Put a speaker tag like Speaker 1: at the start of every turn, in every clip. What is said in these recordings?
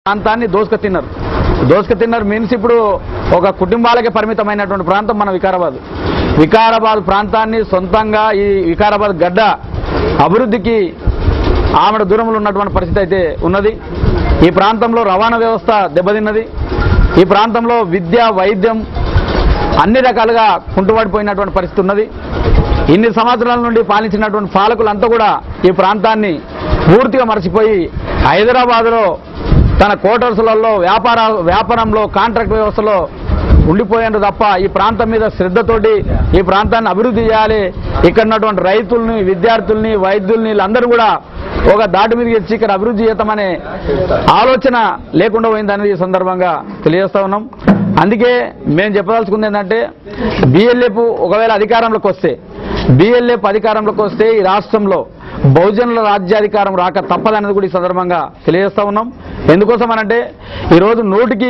Speaker 1: ప్రాంతాన్ని దోసుక తిన్నారు మీన్స్ ఇప్పుడు ఒక కుటుంబాలకే పరిమితమైనటువంటి ప్రాంతం మన వికారాబాద్ ప్రాంతాన్ని సొంతంగా ఈ వికారాబాద్ గడ్డ అభివృద్ధికి ఆమెడ దూరంలో ఉన్నటువంటి పరిస్థితి అయితే ఉన్నది. ఈ ప్రాంతంలో రవాణా వ్యవస్థ దెబ్బతిన్నది. ఈ ప్రాంతంలో విద్య వైద్యం అన్ని రకాలుగా కుంటుపడిపోయినటువంటి పరిస్థితి ఉన్నది. ఇన్ని సంవత్సరాల నుండి పాలించినటువంటి పాలకులంతా కూడా ఈ ప్రాంతాన్ని పూర్తిగా మర్చిపోయి హైదరాబాద్లో తన క్వార్టర్స్లలో వ్యాపారంలో కాంట్రాక్ట్ వ్యవస్థలో ఉండిపోయారు తప్ప ఈ ప్రాంతం మీద శ్రద్ధతోటి ఈ ప్రాంతాన్ని అభివృద్ధి చేయాలి, ఇక్కడ ఉన్నటువంటి రైతుల్ని విద్యార్థుల్ని వైద్యుల్ని వీళ్ళందరూ కూడా ఒక దాటి మీద తెచ్చి ఇక్కడ అభివృద్ధి చేద్దామనే ఆలోచన లేకుండా పోయిందనేది ఈ సందర్భంగా తెలియజేస్తా ఉన్నాం. అందుకే మేము చెప్పదలుచుకుంది ఏంటంటే బిఎల్ఎఫ్ ఒకవేళ అధికారంలోకి వస్తే ఈ రాష్ట్రంలో బహుజనుల రాజ్యాధికారం రాక తప్పదనేది కూడా ఈ సందర్భంగా తెలియజేస్తా ఉన్నాం. ఎందుకోసం అనంటే ఈరోజు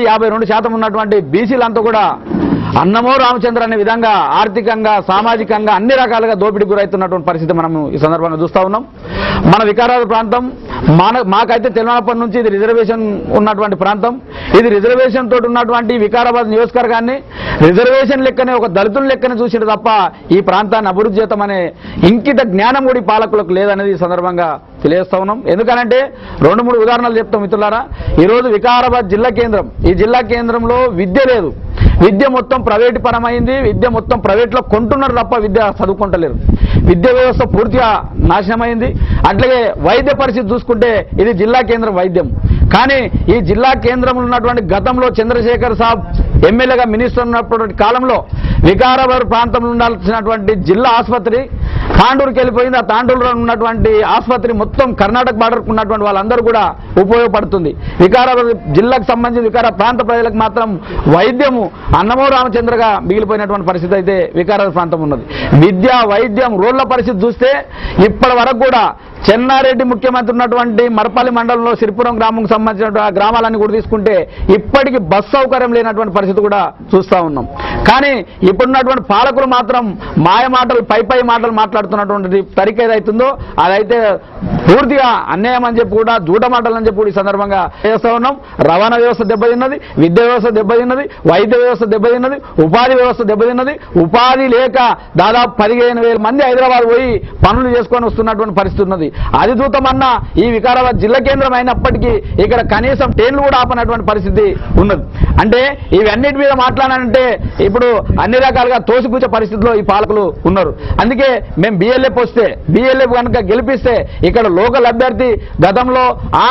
Speaker 1: 152% ఉన్నటువంటి బీసీలంతా కూడా అన్నమో రామచంద్ర అనే విధంగా ఆర్థికంగా సామాజికంగా అన్ని రకాలుగా దోపిడీకి గురవుతున్నటువంటి పరిస్థితి మనం ఈ సందర్భంగా చూస్తూ ఉన్నాం. మన వికారాబాద్ ప్రాంతం మాకైతే తెలంగాణ నుంచి ఇది రిజర్వేషన్ ఉన్నటువంటి ప్రాంతం. ఇది రిజర్వేషన్ తోటి ఉన్నటువంటి వికారాబాద్ నియోజకవర్గాన్ని రిజర్వేషన్ లెక్కనే ఒక దళితుల లెక్కనే చూసిండు తప్ప ఈ ప్రాంతాన్ని అభివృద్ధి చేద్దామనే ఇంకిత జ్ఞానం కూడా పాలకులకు లేదనేది ఈ సందర్భంగా తెలియజేస్తా ఉన్నాం. ఎందుకనంటే 2-3 ఉదాహరణలు చెప్తాం మిత్రులారా. ఈరోజు వికారాబాద్ జిల్లా కేంద్రం, ఈ జిల్లా కేంద్రంలో విద్య లేదు. విద్య మొత్తం ప్రైవేట్ పరమైంది. విద్య మొత్తం ప్రైవేట్లో కొంటున్నారు తప్ప విద్య చదువుకుంటలేరు. విద్యా వ్యవస్థ పూర్తిగా నాశనమైంది. అట్లాగే వైద్య పరిస్థితి చూసుకుంటే ఇది జిల్లా కేంద్రం వైద్యం. కానీ ఈ జిల్లా కేంద్రంలో ఉన్నటువంటి గతంలో చంద్రశేఖర్ సాబ్ ఎమ్మెల్యేగా మినిస్టర్ ఉన్నటువంటి కాలంలో వికారాబాద్ ప్రాంతంలో ఉండాల్సినటువంటి జిల్లా ఆసుపత్రి తాండూరుకి వెళ్ళిపోయింది. ఆ తాండూరులో ఉన్నటువంటి ఆసుపత్రి మొత్తం కర్ణాటక బార్డర్కు ఉన్నటువంటి వాళ్ళందరూ కూడా ఉపయోగపడుతుంది. వికారాబాద్ జిల్లాకు సంబంధించి వికారా ప్రాంత ప్రజలకు మాత్రం వైద్యము అన్నమో రామచంద్రగా మిగిలిపోయినటువంటి పరిస్థితి అయితే వికారాబాద్ ప్రాంతం ఉన్నది. విద్య వైద్యం రోడ్ల పరిస్థితి చూస్తే ఇప్పటి వరకు కూడా చెన్నారెడ్డి ముఖ్యమంత్రి ఉన్నటువంటి మరపల్లి మండలంలో సిరిపురం గ్రామంకు సంబంధించిన గ్రామాలన్నీ కూడా తీసుకుంటే ఇప్పటికీ బస్ సౌకర్యం లేనటువంటి పరిస్థితి కూడా చూస్తూ ఉన్నాం. కానీ ఇప్పుడున్నటువంటి పాలకులు మాత్రం మాయ మాటలు పై మాటలు మాట్లాడుతున్నటువంటి తరిక ఏదైతుందో అదైతే పూర్తిగా అన్యాయం అని చెప్పి కూడా జూట మాటలు అని చెప్పి కూడా ఈ సందర్భంగా చేస్తూ ఉన్నాం. రవాణా వ్యవస్థ దెబ్బతిన్నది, విద్యా వ్యవస్థ దెబ్బతిన్నది, వైద్య వ్యవస్థ దెబ్బతిన్నది, ఉపాధి వ్యవస్థ దెబ్బతిన్నది. ఉపాధి లేక దాదాపు 15,000 మంది హైదరాబాద్ పోయి పనులు చేసుకొని వస్తున్నటువంటి పరిస్థితి ఉన్నది. అది చూద్దామన్నా ఈ వికారాబాద్ జిల్లా కేంద్రం అయినప్పటికీ ఇక్కడ కనీసం ట్రైన్లు కూడా ఆపనటువంటి పరిస్థితి ఉన్నది. అంటే ఇవన్నిటి మీద మాట్లాడాలంటే ఇప్పుడు అన్ని రకాలుగా తోసిపుచ్చే పరిస్థితిలో ఈ పాలకులు ఉన్నారు. అందుకే మేము బిఎల్ఎఫ్ కనుక గెలిపిస్తే ఇక్కడ లోకల్ అభ్యర్థి గతంలో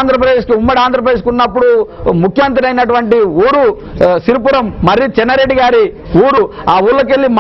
Speaker 1: ఉమ్మడి ఆంధ్రప్రదేశ్కి ఉన్నప్పుడు ముఖ్యమంత్రి అయినటువంటి ఊరు సిరిపురం మర్రి చెన్నారెడ్డి గారి ఊరు. ఆ ఊళ్ళకి వెళ్ళి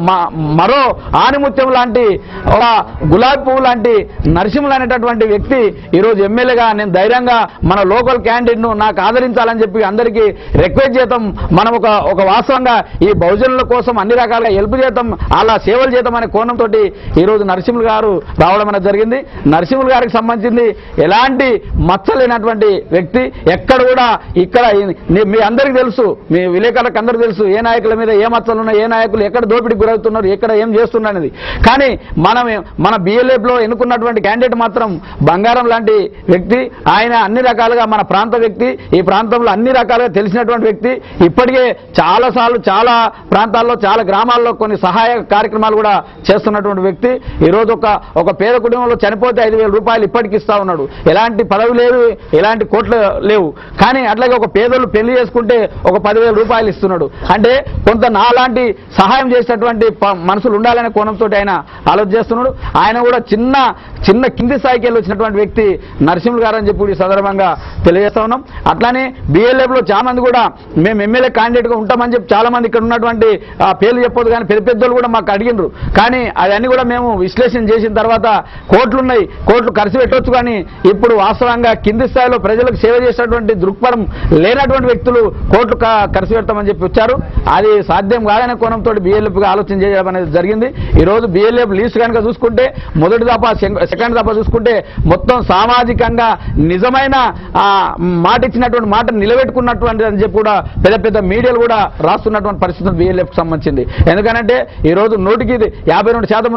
Speaker 1: మరో ఆనిముత్యం లాంటి ఒక గులాబీ పువ్వు లాంటి నరసింహులు అనేటటువంటి వ్యక్తి ఈరోజు ఎమ్మెల్యేగా నేను ధైర్యంగా మన లోకల్ క్యాండిడేట్ ను నాకు ఆదరించాలని చెప్పి అందరికీ రిక్వెస్ట్ చేద్దాం. మనం ఒక వాస్తవంగా ఈ బహుజనుల కోసం అన్ని రకాలుగా హెల్ప్ చేద్దాం, అలా సేవలు చేద్దాం అనే కోణంతో ఈరోజు నరసింహులు గారు రావడం అనేది జరిగింది. నరసింహులు గారికి సంబంధించింది ఎలాంటి మచ్చలేనటువంటి వ్యక్తి. ఎక్కడ కూడా ఇక్కడ మీ అందరికీ తెలుసు, మీ విలేకరులకు అందరికీ తెలుసు ఏ నాయకుల మీద ఏ మచ్చలు ఉన్నాయి, ఏ నాయకులు ఎక్కడ దోపిడీకి గురవుతున్నారు, ఎక్కడ ఏం చేస్తున్నారు అనేది. కానీ మన బిఎల్ఎఫ్ లో ఎన్నుకున్నటువంటి క్యాండిడేట్ మాత్రం బంగారం లాంటి వ్యక్తి. ఆయన అన్ని రకాలుగా మన ప్రాంత వ్యక్తి, ఈ ప్రాంతంలో అన్ని రకాలుగా తెలిసినటువంటి వ్యక్తి. ఇప్పటికే చాలా ప్రాంతాల్లో చాలా గ్రామాల్లో కొన్ని సహాయ కార్యక్రమాలు కూడా చేస్తున్నటువంటి వ్యక్తి. ఈరోజు ఒక పేద కుటుంబంలో చనిపోతే 5,000 రూపాయలు ఇప్పటికి ఇస్తా ఉన్నాడు. ఎలాంటి పదవి లేదు, ఎలాంటి కోట్లు లేవు. కానీ అట్లాగే ఒక పేదోళ్ళు పెళ్లి చేసుకుంటే ఒక 10,000 రూపాయలు ఇస్తున్నాడు. అంటే కొంత నాలాంటి సహాయం చేసేటువంటి మనుషులు ఉండాలనే కోణంతో ఆయన ఆలోచన చేస్తున్నాడు. ఆయన కూడా చిన్న కింది స్థాయికి వెళ్ళి వచ్చినటువంటి వ్యక్తి నరసింహులు గారు అని చెప్పి ఈ సందర్భంగా తెలియజేస్తా ఉన్నాం. అట్లానే బిఎల్ఎఫ్ లో చాలా మంది కూడా మేము ఎమ్మెల్యే క్యాండిడేట్ గా ఉంటామని చెప్పి చాలా మంది ఇక్కడ ఉన్నటువంటి పేర్లు చెప్పొద్దు కానీ పెద్దలు కూడా మాకు అడిగినారు. కానీ అవన్నీ కూడా మేము విశ్లేషణ చేసిన తర్వాత కోట్లు ఖర్చు పెట్టవచ్చు. కానీ ఇప్పుడు వాస్తవంగా కింది స్థాయిలో ప్రజలకు సేవ చేసేటువంటి దృక్పథం లేనటువంటి వ్యక్తులు కోట్లు ఖర్చు పెడతామని చెప్పి వచ్చారు. అది సాధ్యం కాదనే కోణంతో బిఎల్ఎఫ్ గా ఆలోచన చేయడం అనేది జరిగింది. ఈ రోజు బిఎల్ఎఫ్ లీస్ట్ కనుక చూసుకుంటే మొదటి దఫా సెకండ్ దఫా చూసుకుంటే మొత్తం సామాజికంగా నిజమైన మాట ఇచ్చినటువంటి మాట నిలబెట్టుకున్నటువంటి అని చెప్పి కూడా పెద్ద మీడియాలు కూడా రాస్తున్నటువంటి పరిస్థితులు బిఎల్ఎఫ్ కి సంబంధించింది. ఎందుకంటే ఈ రోజు 100కి 52% ఉన్నటువంటి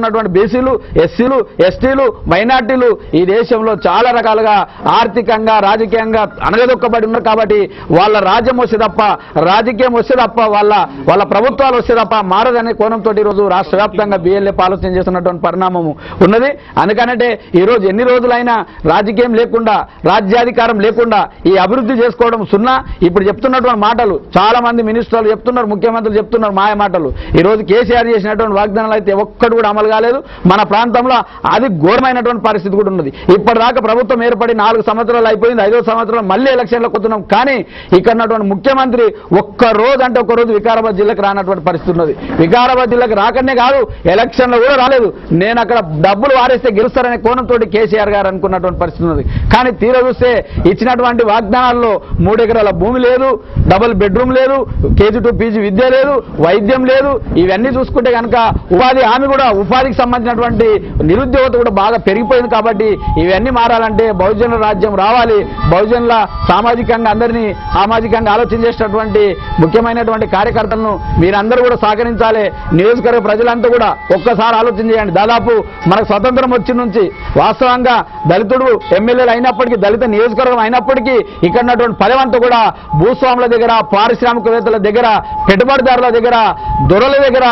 Speaker 1: బీసీలు, ఎస్సీలు, ఎస్టీలు, మైనార్టీలు ఈ దేశంలో చాలా రకాలుగా ఆర్థికంగా, రాజకీయంగా అణగదొక్కబడి ఉన్నారు. కాబట్టి వాళ్ళ రాజ్యం వస్తే తప్ప, రాజకీయం వస్తే తప్ప, వాళ్ళ ప్రభుత్వాలు వస్తే తప్ప మారదనే కోణంతో ఈరోజు రాష్ట్ర వ్యాప్తంగా BLF ఆలోచన చేస్తున్నటువంటి పరిణామం ఉన్నది. అందుకనంటే ఈరోజు ఎన్ని రోజులైనా రాజకీయం లేకుండా, రాజ్యాధికారం లేకుండా ఈ అభివృద్ధి చేసుకోవడం సున్నా. ఇప్పుడు చెప్తున్నటువంటి మాటలు చాలా మంది మినిస్టర్లు చెప్తున్నారు, ముఖ్యమంత్రులు చెప్తున్నారు మాయ మాటలు. ఈ రోజు కేసీఆర్ చేసినటువంటి వాగ్దానాలు అయితే ఒక్కడు కూడా అమలు కాలేదు. మన ప్రాంతంలో అది ఘోరమైనటువంటి పరిస్థితి కూడా ఉన్నది. ఇప్పటిదాకా ప్రభుత్వం ఏర్పడి 4 సంవత్సరాలు అయిపోయింది, 5వ సంవత్సరం మళ్ళీ ఎలక్షన్లకు వస్తున్నాం. కానీ ఇక్కడ ఉన్నటువంటి ముఖ్యమంత్రి ఒక్క రోజు వికారాబాద్ జిల్లాకు రానటువంటి పరిస్థితి ఉన్నది. వికారాబాద్ జిల్లాకు రాకనే కాదు, ఎలక్షన్లో కూడా రాలేదు. నేను అక్కడ డబ్బులు వారేస్తే గెలుస్తారనే కోణంతో కేసీఆర్ గారు అనుకున్నటువంటి పరిస్థితి ఉన్నది. కానీ తీరా చూస్తే ఇచ్చినటువంటి వాగ్దానాల్లో 3 ఎకరాల భూమి లేదు, డబుల్ బెడ్రూమ్ లేదు, KG to PG విద్య లేదు, వైద్యం లేదు. ఇవన్నీ చూసుకుంటే కనుక ఉపాధి హామీ కూడా, ఉపాధికి సంబంధించినటువంటి నిరుద్యోగత కూడా బాగా పెరిగిపోయింది. కాబట్టి ఇవన్నీ మారాలంటే బహుజనుల రాజ్యం రావాలి. బహుజనుల సామాజికంగా అందరినీ సామాజికంగా ఆలోచన చేసినటువంటి ముఖ్యమైనటువంటి కార్యకర్తలను మీరందరూ కూడా సహకరించాలి. నియోజకవర్గ ప్రజలంతా కూడా ఒక్కసారి ఆలోచన చేయండి. దాదాపు మనకు స్వతంత్రం వచ్చిన నుంచి వాస్తవంగా దళితుడు ఎమ్మెల్యేలు అయినప్పటికీ, దళిత నియోజకవర్గం అయినప్పటికీ ఇక్కడ ఉన్నటువంటి పదవంతా కూడా భూస్వాముల దగ్గర, పారిశ్రామికవేత్తల దగ్గర, పెట్టుబడిదారుల దగ్గర, దొరల దగ్గర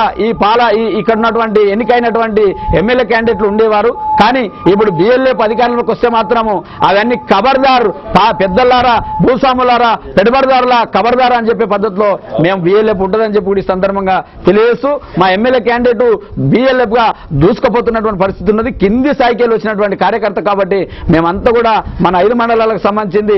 Speaker 1: ఇక్కడ ఉన్నటువంటి ఎన్నికైనటువంటి ఎమ్మెల్యే క్యాండిడేట్లు ఉండేవారు. కానీ ఇప్పుడు BLF అధికారంలోకి వస్తే మాత్రము అవన్నీ ఖబర్దార్, పెద్దలారా, భూస్వాములారా, పెట్టుబడిదారుల ఖబర్దారా అని చెప్పే పద్ధతిలో మేము BLF ఉంటుందని చెప్పి ఈ సందర్భంగా తెలియజేస్తూ మా ఎమ్మెల్యే క్యాండిడేట్ BLF గా దూసుకుపోతున్నటువంటి పరిస్థితి ఉన్నది. కింది స్థాయికి వచ్చినటువంటి కార్యకర్త కాబట్టి మేమంతా కూడా మన 5 మండలాలకు సంబంధించింది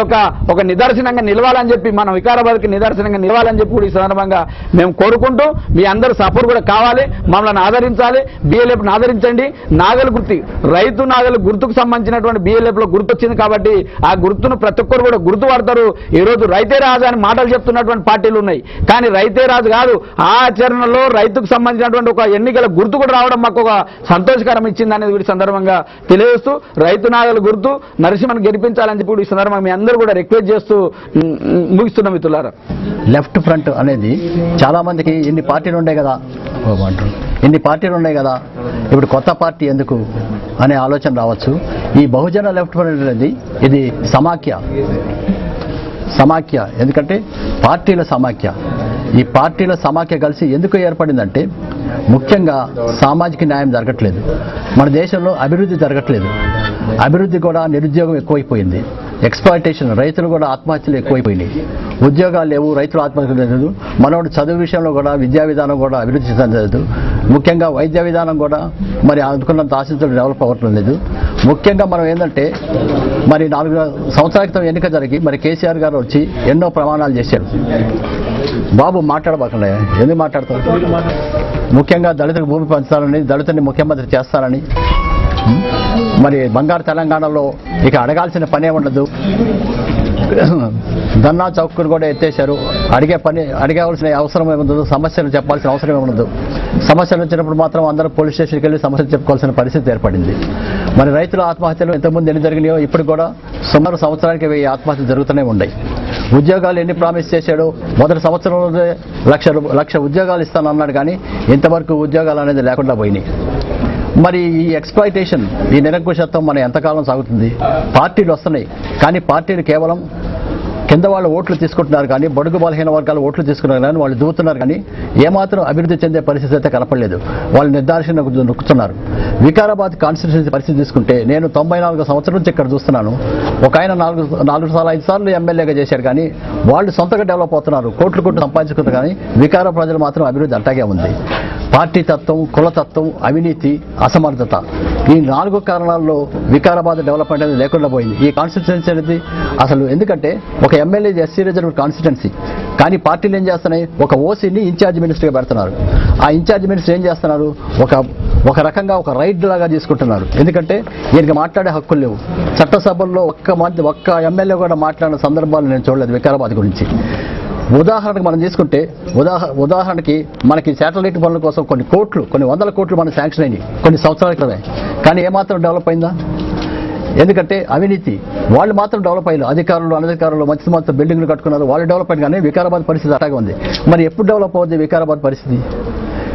Speaker 1: ఒక నిదర్శనంగా నిలవాలని చెప్పి, మన వికారాబాద్కి నిదర్శనంగా నిలవాలని చెప్పి కూడా ఈ సందర్భంగా మేము కోరుకుంటూ మీ అందరూ సపోర్ట్ కూడా కావాలి, మమ్మల్ని ఆదరించాలి. BLFను ఆదరించండి. నాగలి గుర్తు, రైతు నాగలి గుర్తుకు సంబంధించినటువంటి BLFలో గుర్తు వచ్చింది కాబట్టి ఆ గుర్తును ప్రతి ఒక్కరు కూడా గుర్తుపడతారు. ఈ రోజు రైతే రాజు అని మాటలు చెప్తున్నటువంటి పార్టీలు ఉన్నాయి. కానీ రైతే రాజు కాదు, ఆచరణలో రైతుకు సంబంధించినటువంటి ఒక ఎన్నికల గుర్తు కూడా రావడం మాకు ఒక సంతోషకరం ఇచ్చింది అనేది ఈ సందర్భంగా తెలియజేస్తూ, రైతు నాగలి గుర్తు నరసింహను గెలిపించాలని చెప్పి ఈ సందర్భంగా మీ అందరూ కూడా రిక్వెస్ట్ చేస్తూ ముగిస్తున్నాం. మిత్రులారా,
Speaker 2: లెఫ్ట్ ఫ్రంట్ అనేది చాలా మందికి ఇన్ని పార్టీలు ఉన్నాయి కదా, ఇప్పుడు కొత్త పార్టీ ఎందుకు అనే ఆలోచన రావచ్చు. ఈ బహుజన లెఫ్ట్ ఫ్రంట్ అనేది ఇది సమాఖ్య, ఎందుకంటే పార్టీల సమాఖ్య. ఈ పార్టీల సమాఖ్య కలిసి ఎందుకు ఏర్పడిందంటే ముఖ్యంగా సామాజిక న్యాయం జరగట్లేదు, మన దేశంలో అభివృద్ధి జరగట్లేదు. అభివృద్ధి కూడా నిరుద్యోగం ఎక్కువైపోయింది, ఎక్స్‌ప్లాయిటేషన్, రైతులు కూడా ఆత్మహత్యలు ఎక్కువైపోయినాయి, ఉద్యోగాలు లేవు, రైతులు ఆత్మహత్యలు లేదు. మనోడు చదువు విషయంలో కూడా విద్యా విధానం కూడా అభివృద్ధి చెందలేదు. ముఖ్యంగా వైద్య విధానం కూడా మరి అనుకున్నంత ఆశించడం డెవలప్ అవ్వటం లేదు. ముఖ్యంగా మనం ఏంటంటే మరి 4 సంవత్సరాల క్రితం ఎన్నిక జరిగి మరి కేసీఆర్ గారు వచ్చి ఎన్నో ప్రమాణాలు చేశారు. బాబు మాట్లాడబాకండి, ఎందుకు మాట్లాడతారు? ముఖ్యంగా దళితులకు భూమి పంచాలని, దళితుని ముఖ్యమంత్రి చేస్తానని, మరి బంగారు తెలంగాణలో ఇక అడగాల్సిన పనే ఉండదు. ధర్నా చౌక్కును కూడా ఎత్తేశారు. అడగవలసిన అవసరం ఏముండదు, సమస్యలు చెప్పాల్సిన అవసరం ఏముండదు. సమస్యలు వచ్చినప్పుడు మాత్రం అందరూ పోలీస్ స్టేషన్కి వెళ్ళి సమస్యలు చెప్పుకోవాల్సిన పరిస్థితి ఏర్పడింది. మరి రైతుల ఆత్మహత్యలు ఎంతమంది ఎన్ని జరిగినాయో ఇప్పుడు కూడా సుమారు సంవత్సరానికి 1000 ఆత్మహత్యలు జరుగుతూనే ఉన్నాయి. ఉద్యోగాలు ఎన్ని ప్రామిస్ చేశాడో, మొదటి సంవత్సరంలో లక్ష ఉద్యోగాలు ఇస్తానన్నాడు, కానీ ఇంతవరకు ఉద్యోగాలు అనేది లేకుండా పోయినాయి. మరి ఈ ఎక్స్‌ప్లాయిటేషన్, ఈ నిరంకుశత్వం మన ఎంతకాలం సాగుతుంది? పార్టీలు వస్తున్నాయి, కానీ పార్టీలు కేవలం కింద వాళ్ళు ఓట్లు తీసుకుంటున్నారు, కానీ బడుగు బలహీన వర్గాలు ఓట్లు తీసుకున్నారు, కానీ వాళ్ళు దూతున్నారు, కానీ ఏమాత్రం అభివృద్ధి చెందే పరిస్థితి అయితే కనపడలేదు. వాళ్ళు నిర్దాక్షిణ్యంగా నొక్కుతున్నారు. వికారాబాద్ కాన్స్టిట్యూన్సీ పరిస్థితి తీసుకుంటే నేను 94 సంవత్సరం నుంచి ఇక్కడ చూస్తున్నాను. ఒక ఆయన 5 సార్లు ఎమ్మెల్యేగా చేశారు, కానీ వాళ్ళు సొంతగా డెవలప్ అవుతున్నారు, కోట్లు సంపాదించుకుంటారు, కానీ వికార ప్రజలు మాత్రం అభివృద్ధి అంటాగే ఉంది. పార్టీ తత్వం, కులతత్వం, అవినీతి, అసమర్థత, ఈ 4 కారణాల్లో వికారాబాద్ డెవలప్మెంట్ అనేది లేకుండా పోయింది. ఈ కాన్స్టిట్యున్సీ అనేది అసలు ఎందుకంటే ఒక ఎమ్మెల్యే ఎస్సీ రిజర్వ్ కాన్స్టిట్యున్సీ, కానీ పార్టీలు ఏం చేస్తున్నాయి, ఒక ఓసీని ఇన్ఛార్జ్ మినిస్టర్గా పెడుతున్నారు. ఆ ఇన్ఛార్జ్ మినిస్టర్ ఏం చేస్తున్నారు, ఒక రకంగా ఒక రైడ్ లాగా తీసుకుంటున్నారు. ఎందుకంటే ఈయనకి మాట్లాడే హక్కులు లేవు. చట్టసభల్లో ఒక్క ఎమ్మెల్యే కూడా మాట్లాడిన సందర్భాలు నేను చూడలేదు వికారాబాద్ గురించి. ఉదాహరణకు మనం తీసుకుంటే ఉదాహరణకి మనకి శాటిలైట్ పనుల కోసం కొన్ని వందల కోట్లు మనకు శాంక్షన్ అయినాయి కొన్ని సంవత్సరాల క్రితమే, కానీ ఏమాత్రం డెవలప్ అయిందా? ఎందుకంటే అవినీతి, వాళ్ళు మాత్రం డెవలప్ అయ్యారు. అధికారులు అనధికారులు మంచి బిల్డింగ్లు కట్టుకున్నారు, వాళ్ళు డెవలప్ అయ్యారు, కానీ వికారాబాద్ పరిస్థితి అట్లాగే ఉంది. మరి ఎప్పుడు డెవలప్ అవుతుంది వికారాబాద్ పరిస్థితి?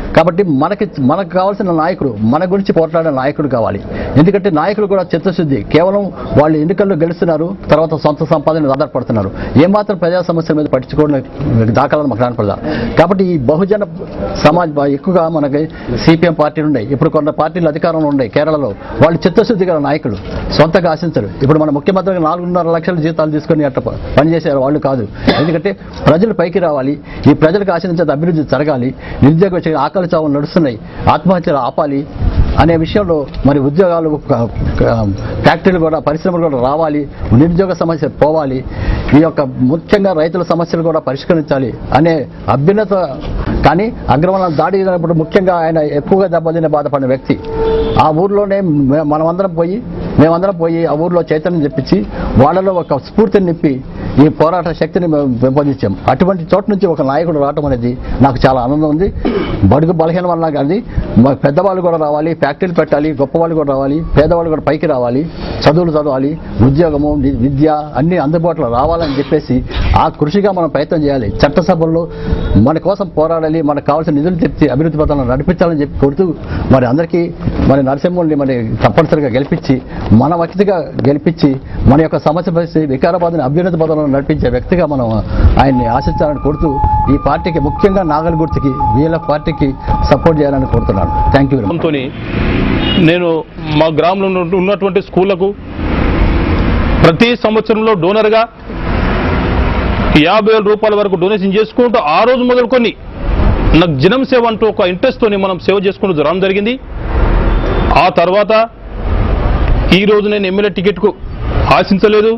Speaker 2: కాబట్టి మనకు కావాల్సిన నాయకుడు, మన గురించి పోరాడే నాయకుడు కావాలి. ఎందుకంటే నాయకులు కూడా చిత్తశుద్ధి, కేవలం వాళ్ళు ఎన్నికల్లో గెలుస్తున్నారు, తర్వాత సొంత సంపాదన ఆధారపడుతున్నారు, ఏమాత్రం ప్రజా సమస్యల మీద పట్టించుకోవడం దాఖలాలు మాకు కనపడదా. కాబట్టి ఈ బహుజన సమాజ్ ఎక్కువగా మనకి సిపిఎం పార్టీలు ఉన్నాయి, ఇప్పుడు కొన్ని పార్టీలు అధికారంలో ఉన్నాయి కేరళలో, వాళ్ళు చిత్తశుద్ధి గల నాయకులు, సొంతగా ఆశించరు. ఇప్పుడు మన ముఖ్యమంత్రికి 4.5 లక్షల జీతాలు తీసుకొని అట్లా పనిచేసారు వాళ్ళు కాదు. ఎందుకంటే ప్రజలు పైకి రావాలి, ఈ ప్రజలకు ఆశించేది అభివృద్ధి జరగాలి, నిరుద్యోగ ఆకలి చావులు నడుస్తున్నాయి, ఆత్మహత్యలు ఆపాలి అనే విషయంలో మరి ఉద్యోగాలు, ఫ్యాక్టరీలు కూడా, పరిశ్రమలు కూడా రావాలి, నిరుద్యోగ సమస్య పోవాలి, ఈ యొక్క ముఖ్యంగా రైతుల సమస్యలు కూడా పరిష్కరించాలి అనే అభ్యున్నత. కానీ అగ్రవర్ణాలు దాడి జరిగినప్పుడు ముఖ్యంగా ఆయన ఎక్కువగా దెబ్బతిని బాధపడిన వ్యక్తి. ఆ ఊర్లోనే మేమందరం పోయి ఆ ఊర్లో చైతన్యం చెప్పించి వాళ్ళలో ఒక స్ఫూర్తిని నింపి ఈ పోరాట శక్తిని పెంపొందించాం. అటువంటి చోట నుంచి ఒక నాయకుడు రావటం అనేది నాకు చాలా ఆనందం ఉంది. బడుగు బలహీన వల్ల కానీ పెద్దవాళ్ళు కూడా రావాలి, ఫ్యాక్టరీలు పెట్టాలి, గొప్పవాళ్ళు కూడా రావాలి, పేదవాళ్ళు కూడా పైకి రావాలి, చదువులు చదవాలి, ఉద్యోగము, విద్య అన్ని అందుబాటులో రావాలని చెప్పేసి ఆ కృషిగా మనం ప్రయత్నం చేయాలి. చట్టసభల్లో మన కోసం పోరాడాలి, మనకు కావాల్సిన నిధులు తెచ్చి అభివృద్ధి పథకాలను నడిపించాలని చెప్పి కోరుతూ మరి అందరికీ మరి నరసింహుల్ని మరి తప్పనిసరిగా గెలిపించి, మన వ్యక్తిగా గెలిపించి, మన యొక్క సమస్య పరిస్థితి వికారాబాద్ని అభ్యున్నత పథకంలో నడిపించే వ్యక్తిగా మనం ఆయన్ని ఆశించాలని కోరుతూ ఈ పార్టీకి ముఖ్యంగా నాగల్ గుర్తుకి వీఎల్ఎఫ్ పార్టీకి సపోర్ట్ చేయాలని కోరుతున్నాను. Thank you.
Speaker 3: నేను మా గ్రామంలో ఉన్నటువంటి స్కూళ్లకు ప్రతి సంవత్సరంలో డోనర్గా 50,000 రూపాయల వరకు డొనేషన్ చేసుకుంటూ ఆ రోజు మొదలుకొని నాకు జనం సేవ అంటూ ఒక ఇంట్రెస్ట్తోని మనం సేవ చేసుకుంటూ రావడం జరిగింది. ఆ తర్వాత ఈరోజు నేను ఎమ్మెల్యే టికెట్కు ఆశించలేదు.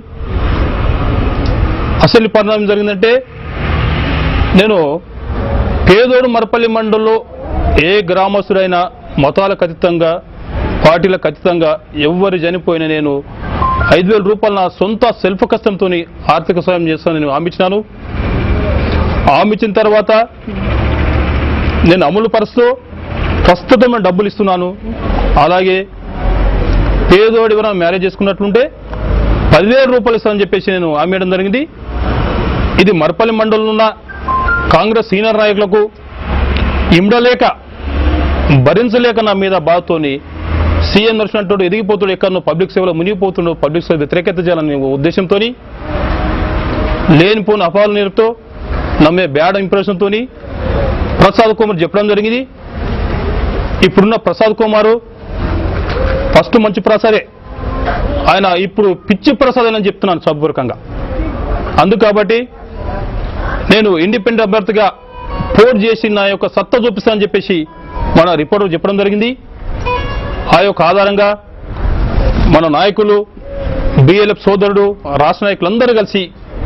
Speaker 3: అసలు పరిణామం జరిగిందంటే, నేను పేదోడు మరపల్లి మండలంలో ఏ గ్రామస్తుడైనా మతాలకు అతీతంగా, పార్టీలకు అతీతంగా ఎవరు చనిపోయినా నేను 5,000 రూపాయలు నా సొంత సెల్ఫ్ కష్టంతో ఆర్థిక సాయం చేస్తాను నేను హామీచ్చినాను. హామీచ్చిన తర్వాత నేను అమలు పరుస్తూ ప్రస్తుతం డబ్బులు ఇస్తున్నాను. అలాగే పేదోడు ఎవరైనా మ్యారేజ్ చేసుకున్నట్లుంటే 10,000 రూపాయలు ఇస్తానని చెప్పేసి నేను హామీ ఇవ్వడం జరిగింది. ఇది మరపల్లి మండలంలో ఉన్న కాంగ్రెస్ సీనియర్ నాయకులకు ఇమ్మడలేక, భరించలేక నా మీద బాధతోని సీఎం నడిచినట్టు ఎదిగిపోతుడు, ఎక్కడో పబ్లిక్ సేవలో మునిగిపోతుండో, పబ్లిక్ సేవ వ్యతిరేకత చేయాలనే ఉద్దేశంతో, లేనిపోని అపాలు నేరుతో, నమ్మే బ్యాడ్ ఇంప్రెషన్తో ప్రసాద్ కుమార్ చెప్పడం జరిగింది. ఇప్పుడున్న ప్రసాద్ కుమారు ఫస్ట్ మంచి ప్రసాదే, ఆయన ఇప్పుడు పిచ్చి ప్రసాద్ అని చెప్తున్నాను సభపూర్వకంగా. కాబట్టి నేను ఇండిపెండెంట్ అభ్యర్థిగా పోటీ చేసి నా యొక్క సత్తా చూపిస్తానని చెప్పేసి మన రిపోర్టర్ చెప్పడం జరిగింది. ఆ యొక్క ఆధారంగా మన నాయకులు, బిఎల్ఎఫ్ సోదరుడు, రాష్ట్ర నాయకులందరూ కలిసి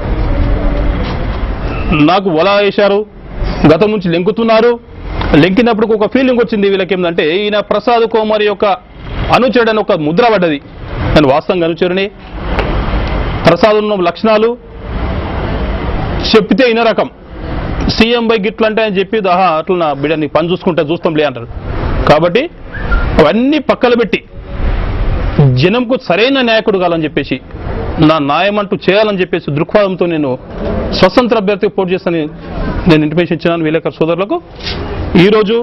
Speaker 3: నాకు వలా వేశారు. గతం నుంచి లెంకుతున్నారు. లెంకినప్పుడు ఒక ఫీలింగ్ వచ్చింది వీళ్ళకి, ఏంటంటే ఈయన ప్రసాద్ కుమార్ యొక్క అనుచరుడని ఒక ముద్ర పడ్డది. నేను వాస్తవంగా అనుచరుని. ప్రసాద్ ఉన్న లక్షణాలు చెప్పితే ఇన్న రకం, సీఎం బై గిట్లంటే అని చెప్పి అట్లా నా బిడ్డని పని చూస్తాంలే అంటారు. కాబట్టి అవన్నీ పక్కన పెట్టి జనంకు సరైన నాయకుడు కావాలని చెప్పేసి, నా న్యాయం అంటూ చేయాలని చెప్పేసి దృక్పథంతో నేను స్వతంత్ర అభ్యర్థికి పోటీ చేస్తానని నేను ఇంటిమేషన్ ఇచ్చినాను విలేకరు సోదరులకు. ఈరోజు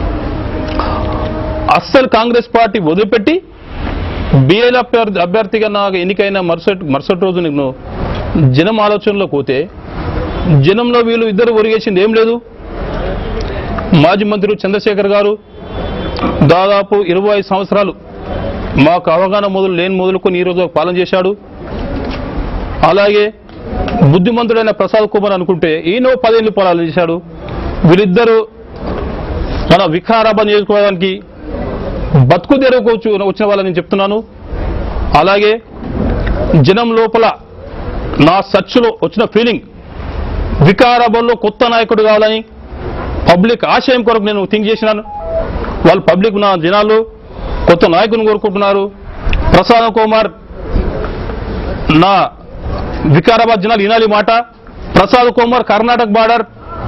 Speaker 3: అస్సలు కాంగ్రెస్ పార్టీ వదిలిపెట్టి బిఎల్ఎఫ్ అభ్యర్థిగా నాకు ఎన్నికైన మరుసటి రోజు నేను జనం ఆలోచనలో పోతే, జనంలో వీళ్ళు ఇద్దరు ఒరిగేసింది ఏం లేదు. మాజీ మంత్రి చంద్రశేఖర్ గారు దాదాపు 25 సంవత్సరాలు మాకు అవగాహన మొదలుకొని ఈరోజు పాలన చేశాడు. అలాగే బుద్ధిమంతుడైన ప్రసాద్ కుమార్ అనుకుంటే ఈయన 10 ఏళ్ళు పాలన చేశాడు. వీళ్ళిద్దరూ మన వికారాబాద్ నియోజకవర్గానికి బతుకు తెరకు వచ్చిన వాళ్ళని నేను చెప్తున్నాను. అలాగే జనం లోపల నా సర్చ్లో వచ్చిన ఫీలింగ్, వికారాబాద్లో కొత్త నాయకుడు కావాలని పబ్లిక్ ఆశయం కొరకు నేను థింక్ చేసినాను. వాళ్ళు పబ్లిక్, నా జనాలు కొత్త నాయకుని కోరుకుంటున్నారు. ప్రసాద్ కుమార్, నా వికారాబాద్ జనాలు వినాలి మాట. ప్రసాద్ కుమార్ కర్ణాటక బార్డర్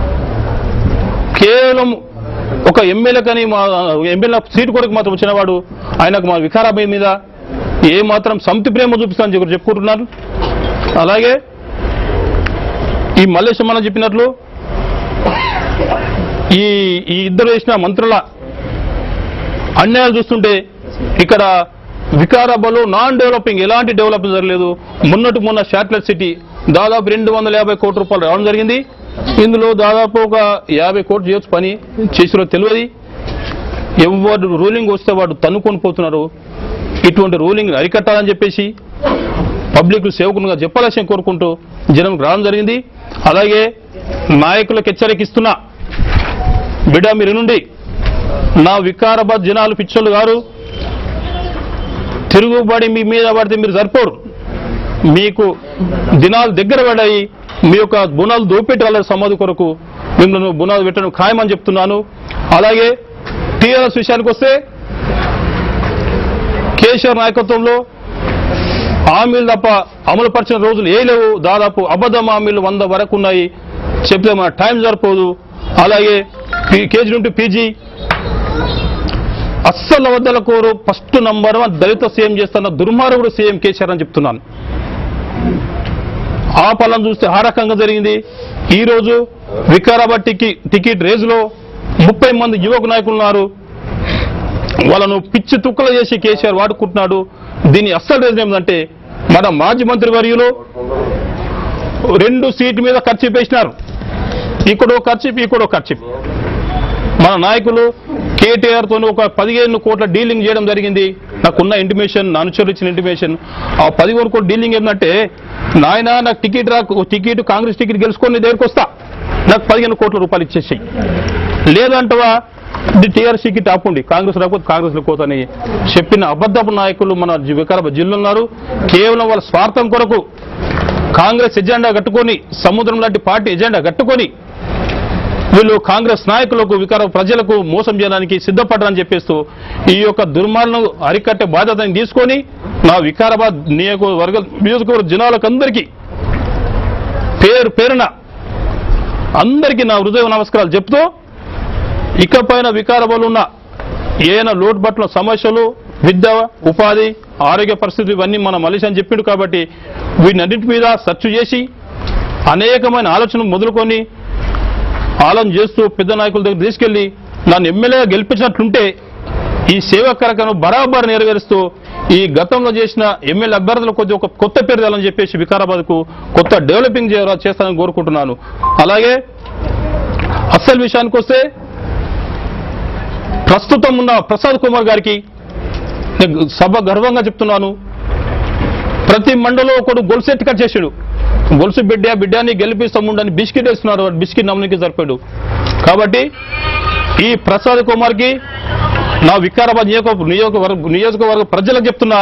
Speaker 3: కేవలం ఒక ఎమ్మెల్యే కానీ మా ఎమ్మెల్యే సీటు కొరకు మాత్రం వచ్చినవాడు. ఆయనకు మా వికారాబాద్ మీద ఏ మాత్రం సమితి ప్రేమ చూపిస్తానని చెప్పుకుంటున్నారు. అలాగే ఈ మల్లేశం మనం చెప్పినట్లు ఈ ఇద్దరు వేసిన మంత్రుల అన్యాయాలు చూస్తుంటే ఇక్కడ వికారాబాద్లో నాన్ డెవలపింగ్ ఎలాంటి డెవలప్మెంట్ జరగలేదు. మొన్న శాటిలైట్ సిటీ దాదాపు 250 కోట్ల రూపాయలు రావడం జరిగింది. ఇందులో దాదాపు ఒక 50 కోట్లు చేయొచ్చు, పని చేసిరో తెలియదు. ఎవరు రూలింగ్ వస్తే వాడు తన్నుకొని పోతున్నారు. ఇటువంటి రూలింగ్ అరికట్టాలని చెప్పేసి పబ్లిక్ సేవకునిగా చెప్పాలని కోరుకుంటూ జనంకి రావడం జరిగింది. అలాగే నాయకులకు హెచ్చరికిస్తున్నా, బిడ్డ మీరు నుండి నా వికారాబాద్ జనాలు పిచ్చోళ్ళు గారు, తిరుగుబడి మీ మీద పడితే మీరు సరిపోరు. మీకు దినాలు దగ్గర పడాయి. మీ యొక్క బునాలు దోపెట్టి వాళ్ళ సమాధి కొరకు మిమ్మల్ని బునాలు పెట్టడం ఖాయమని చెప్తున్నాను. అలాగే టీఆర్ఎస్ విషయానికి వస్తే కేసీఆర్ నాయకత్వంలో హామీలు తప్ప అమలుపరిచిన రోజులు ఏ లేవు. దాదాపు అబద్ధం హామీలు 100 వరకు ఉన్నాయి. చెప్తే మన టైం సరిపోదు. అలాగే కేజీ నుండి పీజీ అస్సలు అబద్ధాల కోరు ఫస్ట్ నంబర్ 1 దళిత సీఎం చేస్తున్న దుర్మార్గుడు సీఎం కేసీఆర్ అని చెప్తున్నాను. ఆ పాలన చూస్తే ఆ రకంగా జరిగింది. ఈరోజు వికారాబాద్ టికెట్ రేసులో 30 మంది యువక నాయకులు ఉన్నారు. వాళ్ళను పిచ్చి తుక్కలు చేసి కేసీఆర్ వాడుకుంటున్నాడు. దీని అస్సలు రీజన్ ఏమిటంటే మన మాజీ మంత్రి వర్యులు 2 సీట్ల మీద ఖర్చు వేసినారు. ఇక్కడో ఖర్చు. మన నాయకులు కేటీఆర్ తో ఒక 15 కోట్ల డీలింగ్ చేయడం జరిగింది. నాకున్న ఇంటిమేషన్, నా అనుచరులు ఇచ్చిన ఇంటిమేషన్. ఆ 11 కోట్ల డీలింగ్ ఏంటంటే, నాయన నాకు టికెట్ కాంగ్రెస్ టికెట్ గెలుచుకొని నీ దగ్గరికి వస్తా, నాకు 15 కోట్ల రూపాయలు ఇచ్చేసి, లేదంటవా టీఆర్ఎస్ టికెట్ ఆపండి, కాంగ్రెస్ రాకపోతే కాంగ్రెస్ పోతని చెప్పిన అబద్ధపు నాయకులు మన వికారాబాద్ జిల్లా ఉన్నారు. కేవలం వాళ్ళ స్వార్థం కొరకు కాంగ్రెస్ ఎజెండా కట్టుకొని, సముద్రం లాంటి పార్టీ ఎజెండా కట్టుకొని వీళ్ళు కాంగ్రెస్ నాయకులకు, వికారాబాద్ ప్రజలకు మోసం చేయడానికి సిద్ధపడ్డారని చెప్పేస్తూ ఈ యొక్క దుర్మార్గం అరికట్టే బాధ్యతని తీసుకొని నా వికారాబాద్ నియోజకవర్గ జనాలకు అందరికీ పేరున అందరికీ నా హృదయ నమస్కారాలు చెప్తూ, ఇకపైన వికారాబాద్లో ఉన్న ఏదైనా లోటుబట్ల సమస్యలు, విద్య, ఉపాధి, ఆరోగ్య పరిస్థితి ఇవన్నీ మన మలేషియా అని చెప్పిండు. కాబట్టి వీటన్నింటి మీద సెర్చ్ చేసి అనేకమైన ఆలోచనలు మొదలుకొని ఆలోచన చేస్తూ పెద్ద నాయకుల దగ్గర తీసుకెళ్లి నన్ను ఎమ్మెల్యేగా గెలిపించినట్లుంటే ఈ సేవా కార్యక్రమం బరాబర్ నెరవేరుస్తూ ఈ గతంలో చేసిన ఎమ్మెల్యే అభ్యర్థులకు కొద్దిగా ఒక కొత్త పేరు తెలని చెప్పేసి వికారాబాద్కు కొత్త డెవలపింగ్ చేస్తానని కోరుకుంటున్నాను. అలాగే అసలు విషయానికి వస్తే ప్రస్తుతం ఉన్న ప్రసాద్ కుమార్ గారికి సభ గర్వంగా చెప్తున్నాను, ప్రతి మండలో ఒకడు గొలుసెట్ కట్ చేసాడు. గొలుసు బిడ్డాన్ని గెలిపిస్తాముండని బిస్కెట్ వేస్తున్నారు. బిస్కెట్ నమ్మనికి సరిపోయాడు. కాబట్టి ఈ ప్రసాద్ కుమార్కి నా వికారాబాద్ నియోజకవర్గ ప్రజలకు చెప్తున్నా,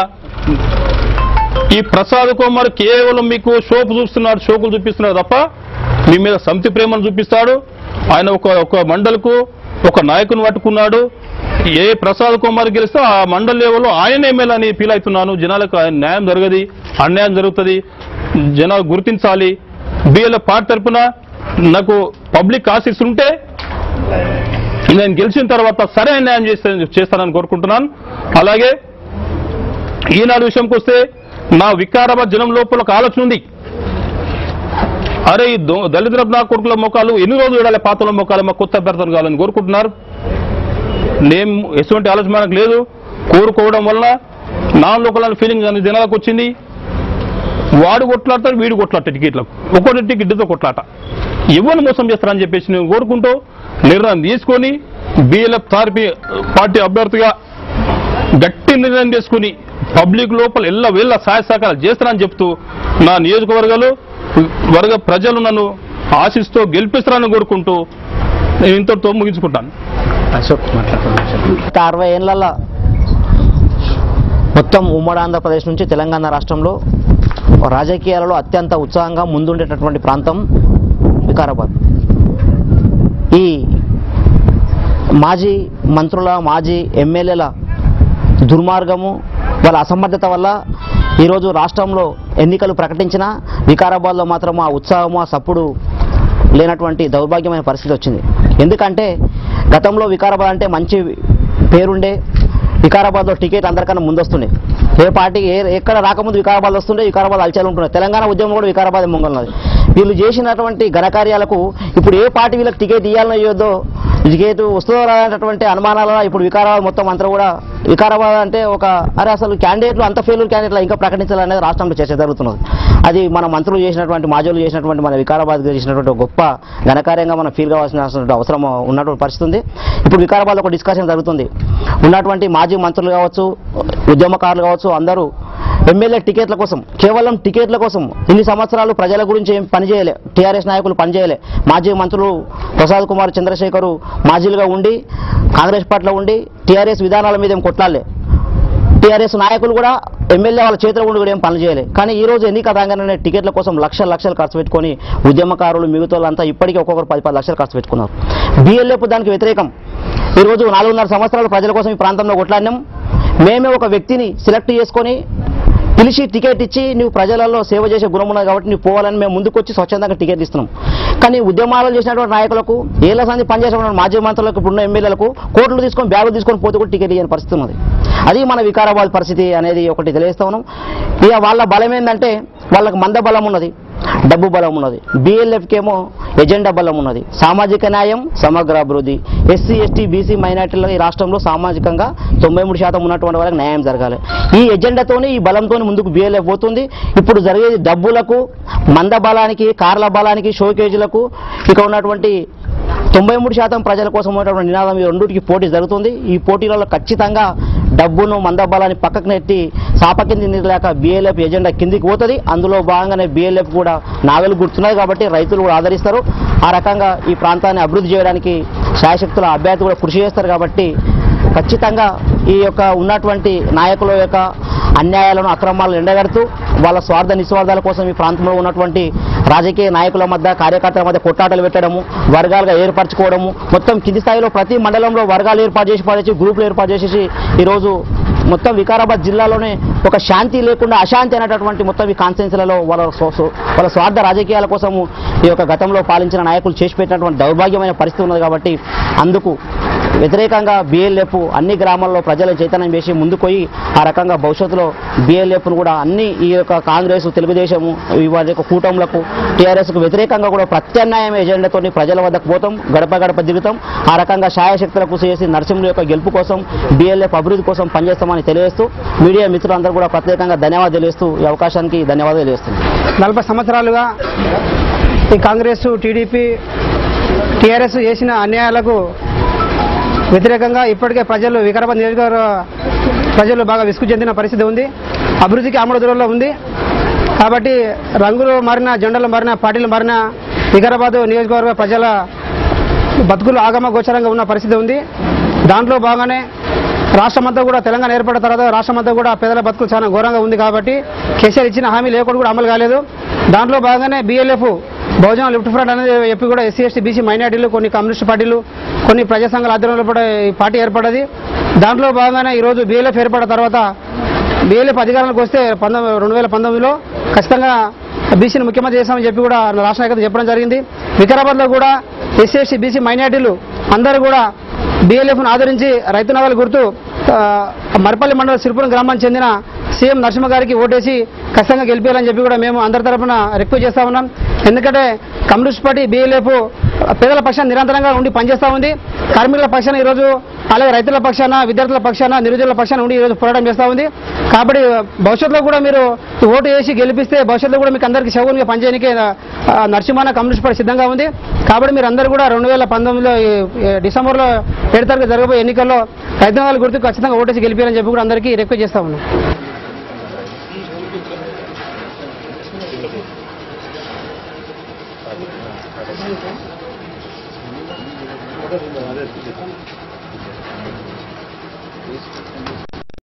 Speaker 3: ఈ ప్రసాద్ కుమార్ కేవలం మీకు షోకులు చూపిస్తున్నాడు తప్ప మీ మీద సమితి ప్రేమను చూపిస్తాడు. ఆయన ఒక మండలకు ఒక నాయకుని పట్టుకున్నాడు. ఏ ప్రసాద్ కుమార్ గెలిస్తే ఆ మండల లెవెల్లో ఆయన ఎమ్మెల్యే అని ఫీల్ అవుతున్నాను. జనాలకు న్యాయం జరగదు, అన్యాయం జరుగుతుంది, జనాలు గుర్తించాలి. బిఎల్ఎఫ్ పార్టీ తరఫున నాకు పబ్లిక్ ఆశిస్తుంటే నేను గెలిచిన తర్వాత సరైన న్యాయం చేస్తానని కోరుకుంటున్నాను. అలాగే ఈనాడు విషయంకి వస్తే నా వికారాబాద్ జనం లోపల ఒక ఆలోచన ఉంది, అరే ఈ దళిత నా కొడుకుల మొక్కలు ఎన్ని రోజులు చూడాలి, పాతల మొక్కలు మా కొత్త అభ్యర్థులు కావాలని కోరుకుంటున్నారు. నేను ఎటువంటి ఆలోచన మనకు లేదు. కోరుకోవడం వల్ల నాన్ లోకల్ ఫీలింగ్ అనే జనాలకు వచ్చింది. వాడు కొట్లాడతాడు, వీడు కొట్లాడతాడు, టికెట్లకు ఒక్కొక్క టికెట్తో కొట్లాట, ఎవరిని మోసం చేస్తారని చెప్పేసి నేను కోరుకుంటూ నిర్ణయం తీసుకొని బిఎల్ఎఫ్ పార్టీ అభ్యర్థిగా గట్టి నిర్ణయం తీసుకుని పబ్లిక్ లోపల వెళ్ళ సహాయ సహకారాలు చేస్తారని చెప్తూ నా నియోజకవర్గ ప్రజలు నన్ను ఆశిస్తూ గెలిపిస్తారని కోరుకుంటూ నేను ఇంతటితో ముగించుకుంటాను.
Speaker 4: 60 ఏళ్లలో మొత్తం ఉమ్మడి ఆంధ్రప్రదేశ్ నుంచి తెలంగాణ రాష్ట్రంలో రాజకీయాలలో అత్యంత ఉత్సాహంగా ముందుండేటటువంటి ప్రాంతం వికారాబాద్. ఈ మాజీ మంత్రుల, మాజీ ఎమ్మెల్యేల దుర్మార్గము, వాళ్ళ అసమర్థత వల్ల ఈరోజు రాష్ట్రంలో ఎన్నికలు ప్రకటించిన వికారాబాద్లో మాత్రం ఆ ఉత్సాహము, ఆ సప్పుడు లేనటువంటి దౌర్భాగ్యమైన పరిస్థితి వచ్చింది. ఎందుకంటే గతంలో వికారాబాద్ అంటే మంచి పేరుండే, వికారాబాద్లో టికెట్ అందరికన్నా ముందొస్తుండే. ఏ పార్టీ ఎక్కడ రాకముందు వికారాబాద్ వస్తుండే, వికారాబాద్ అలచాలు ఉంటుండే. తెలంగాణ ఉద్యమం కూడా వికారాబాద్ ముంగలున్నది. వీళ్ళు చేసినటువంటి ఘనకార్యాలకు ఇప్పుడు ఏ పార్టీ వీళ్ళకి టికెట్ ఇవ్వాలనో ఇవ్వద్దో టికెట్ వస్తుందో రానటువంటి అనుమానాల ఇప్పుడు వికారాబాద్ మొత్తం అంతా కూడా వికారాబాద్ అంటే ఒక అరే అసలు క్యాండిడేట్లు అంత ఫెయిల్యూర్ క్యాండిడేట్లు ఇంకా ప్రకటించాలనేది రాష్ట్రంలో చర్చ జరుగుతున్నది. అది మన మంత్రులు చేసినటువంటి మాజీలు చేసినటువంటి మన వికారాబాద్ చేసినటువంటి గొప్ప ఘనకార్యంగా మనం ఫీల్ కావాల్సిన అవసరం ఉన్నటువంటి పరిస్థితి ఉంది. ఇప్పుడు వికారాబాద్లో ఒక డిస్కషన్ జరుగుతుంది. ఉన్నటువంటి మాజీ మంత్రులు కావచ్చు, ఉద్యమకారులు కావచ్చు, అందరూ ఎమ్మెల్యే టికెట్ల కోసం, కేవలం టికెట్ల కోసం ఇన్ని సంవత్సరాలు ప్రజల గురించి ఏం పనిచేయలే. టీఆర్ఎస్ నాయకులు పనిచేయలే. మాజీ మంత్రులు ప్రసాద్ కుమార్, చంద్రశేఖరు మాజీలుగా ఉండి కాంగ్రెస్ పార్టీలో ఉండి టీఆర్ఎస్ విధానాల మీద ఏం కొట్లాడలే. టీఆర్ఎస్ నాయకులు కూడా ఎమ్మెల్యే వాళ్ళ చేతిలో ఉండి కూడా ఏం పనులు చేయలే. కానీ ఈ రోజు ఎన్నిక రాగానే టికెట్ల కోసం లక్షలు ఖర్చు పెట్టుకొని ఉద్యమకారులు మిగతా వాళ్ళంతా ఇప్పటికీ ఒక్కొక్కరు 10 లక్షలు ఖర్చు పెట్టుకున్నారు. BLF దానికి వ్యతిరేకం. ఈరోజు 4.5 సంవత్సరాలు ప్రజల కోసం ఈ ప్రాంతంలో కొట్లాడినాం. మేమే ఒక వ్యక్తిని సెలెక్ట్ చేసుకొని పిలిచి టికెట్ ఇచ్చి నువ్వు ప్రజలలో సేవ చేసే గుణం ఉన్నది కాబట్టి నువ్వు పోవాలని మేము ముందుకొచ్చి స్వచ్ఛందంగా టికెట్ ఇస్తున్నాం. కానీ ఉద్యమాలు చేసినటువంటి నాయకులకు, ఏళ్ల సంది పనిచేసిన మాజీ మంత్రులకు, ఇప్పుడున్న ఎమ్మెల్యేలకు కోట్లు తీసుకొని బ్యాగులు తీసుకొని పోతే కూడా టికెట్ ఇవ్వని పరిస్థితి ఉన్నది. అది మన వికారాబాద్ పరిస్థితి అనేది ఒకటి తెలియజేస్తా ఉన్నాం. ఇక వాళ్ళ బలం ఏంటంటే వాళ్ళకి మంద బలం ఉన్నది, డబ్బు బలం ఉన్నది. BLFకేమో ఎజెండా బలం ఉన్నది. సామాజిక న్యాయం, సమగ్ర అభివృద్ధి, SC, ST, BC మైనార్టీల ఈ రాష్ట్రంలో సామాజికంగా 93% ఉన్నటువంటి వాళ్ళకి న్యాయం జరగాలి. ఈ ఎజెండాతోని, ఈ బలంతో ముందుకు BLF పోతుంది. ఇప్పుడు జరిగేది డబ్బులకు, మంద బలానికి, కార్ల బలానికి, షోకేజీలకు ఇక ఉన్నటువంటి 93% ప్రజల కోసం ఉన్నటువంటి నినాదం ఈ రెండింటికి పోటీ జరుగుతుంది. ఈ పోటీలలో ఖచ్చితంగా డబ్బును, మందబలాన్ని పక్కకు నెట్టి సాప కింది నిలలేక BLF ఎజెండా కిందికి పోతుంది. అందులో భాగంగానే BLF కూడా నావెలు గుర్తున్నది కాబట్టి రైతులు కూడా ఆదరిస్తారు. ఆ రకంగా ఈ ప్రాంతాన్ని అభివృద్ధి చేయడానికి శాయశక్తుల అభ్యర్థి కూడా కృషి చేస్తారు. కాబట్టి ఖచ్చితంగా ఈ యొక్క ఉన్నటువంటి నాయకుల యొక్క అన్యాయాలను, అక్రమాలను ఎండగడుతూ వాళ్ళ స్వార్థ నిస్వార్థాల కోసం ఈ ప్రాంతంలో ఉన్నటువంటి రాజకీయ నాయకుల మధ్య, కార్యకర్తల మధ్య కొట్లాటలు పెట్టడము, వర్గాలుగా ఏర్పరచుకోవడము, మొత్తం కింది స్థాయిలో ప్రతి మండలంలో వర్గాలు ఏర్పాటు చేసి గ్రూపులు ఏర్పాటు చేసేసి ఈరోజు మొత్తం వికారాబాద్ జిల్లాలోనే ఒక శాంతి లేకుండా అశాంతి అనేటటువంటి మొత్తం ఈ కాన్స్టిట్యున్సీలలో వాళ్ళ స్వార్థ రాజకీయాల కోసము ఈ యొక్క గతంలో పాలించిన నాయకులు చేసి పెట్టినటువంటి దౌర్భాగ్యమైన పరిస్థితి ఉన్నది. కాబట్టి అందుకు వ్యతిరేకంగా BLF అన్ని గ్రామాల్లో ప్రజలను చైతన్యం చేసి ముందుకు పోయి ఆ రకంగా భవిష్యత్తులో BLFను కూడా అన్ని ఈ యొక్క కాంగ్రెస్, తెలుగుదేశము వారి యొక్క కూటములకు, TRSకు వ్యతిరేకంగా కూడా ప్రత్యామ్నాయం ఎజెండాతో ప్రజల వద్దకు పోతాం, గడప గడప దిగుతాం. ఆ రకంగా శాయశక్తుల కృషి చేసి నరసింహుల యొక్క గెలుపు కోసం, BLF అభివృద్ధి కోసం పనిచేస్తామని తెలియజేస్తూ మీడియా మిత్రులందరూ కూడా ప్రత్యేకంగా ధన్యవాదాలు తెలియజేస్తూ ఈ అవకాశానికి ధన్యవాదాలు తెలియజేస్తున్నాను.
Speaker 5: 40 సంవత్సరాలుగా ఈ కాంగ్రెస్, TDP, TRS చేసిన అన్యాయాలకు వ్యతిరేకంగా ఇప్పటికే వికారాబాద్ నియోజకవర్గ ప్రజలు బాగా విసుగు చెందిన పరిస్థితి ఉంది. అభివృద్ధికి ఆమడ దూరంలో ఉంది. కాబట్టి రంగులు మారిన, జెండాలు మారిన, పార్టీలు మారిన వికారాబాద్ నియోజకవర్గ ప్రజల బతుకులు ఆగమ గోచరంగా ఉన్న పరిస్థితి ఉంది. దాంట్లో భాగంగానే రాష్ట్రమంతా కూడా, తెలంగాణ ఏర్పడిన తర్వాత రాష్ట్రమంతా కూడా పేదల బతుకులు చాలా ఘోరంగా ఉంది. కాబట్టి కేసీఆర్ ఇచ్చిన హామీ లేకుండా కూడా అమలు కాలేదు. దాంట్లో భాగంగానే BLF బహుజన లిఫ్ట్ ఫ్రంట్ అనేది చెప్పి కూడా SC, ST, BC మైనార్టీలు, కొన్ని కమ్యూనిస్ట్ పార్టీలు, కొన్ని ప్రజా సంఘాల ఆధ్వర్యంలో కూడా ఈ పార్టీ ఏర్పడ్డది. దాంట్లో భాగంగానే ఈరోజు BLF ఏర్పడిన తర్వాత BLF అధికారంలోకి వస్తే 2019లో ఖచ్చితంగా BCని ముఖ్యమంత్రి చేస్తామని చెప్పి కూడా రాష్ట్ర నాయకత్వం చెప్పడం జరిగింది. వికారాబాద్లో కూడా SC, ST, BC మైనార్టీలు అందరూ కూడా BLFను ఆదరించి రైతు నగలు గుర్తు మరపల్లి మండలం సిరిపురం గ్రామానికి చెందిన సీఎం నరసింహ గారికి ఓటేసి ఖచ్చితంగా గెలిపేయాలని చెప్పి కూడా మేము అందరి తరఫున రిక్వెస్ట్ చేస్తా ఉన్నాం. ఎందుకంటే కమ్యూనిస్ట్ పార్టీ BLF పేదల పక్షాన్ని నిరంతరంగా ఉండి పనిచేస్తూ ఉంది. కార్మికుల పక్షాన ఈరోజు, అలాగే రైతుల పక్షాన, విద్యార్థుల పక్షాన, నిరుద్యోగుల పక్షాన ఉండి ఈరోజు పోరాటం చేస్తూ ఉంది. కాబట్టి భవిష్యత్తులో కూడా మీరు ఓటు వేసి గెలిపిస్తే భవిష్యత్తులో కూడా మీకు అందరికీ శవునిగా పనిచేయడానికి నరసింహ కమ్యూనిస్ట్ పార్టీ సిద్ధంగా ఉంది. కాబట్టి మీరు అందరూ కూడా 2019లో డిసెంబర్లో 7 తారీఖు జరగబోయే ఎన్నికల్లో రైతు గుర్తు ఖచ్చితంగా ఓటేసి గెలిపారని చెప్పి కూడా అందరికీ రిక్వెస్ట్ చేస్తా ఉన్నాం.
Speaker 3: అదే